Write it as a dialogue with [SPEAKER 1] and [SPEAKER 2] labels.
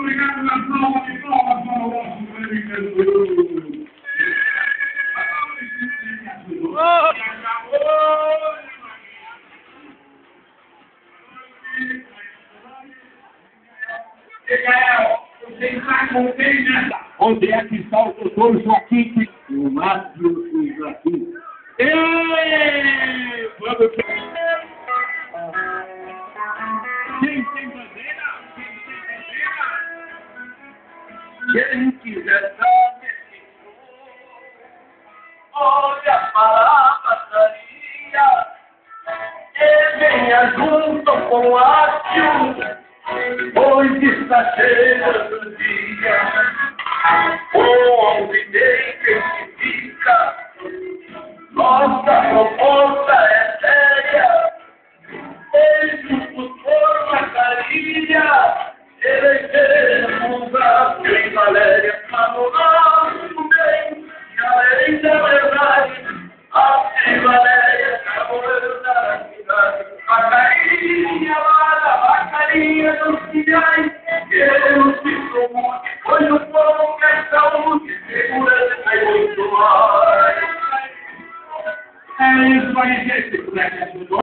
[SPEAKER 1] obrigado na palma de palmas para o nosso prêmio. Onde é que está o doutor Joaquim? O Márcio Joaquim. Ei! Vamos! Quem tem bandeira? Quem quiser saber, olha para a padaria e venha junto com a Silvia, pois está chegando o dia. Onde tem que se fica, nossa proposta é séria. Juntos por Macaria, elegeremos a Quem Valéria para o nosso bem, e além da verdade, a Quem Valéria para o da cidade. Macaria, lá da Macaria dos Pinhais, queremos que comungue, pois o povo quer saúde, segurança e muito mais. É isso aí, gente.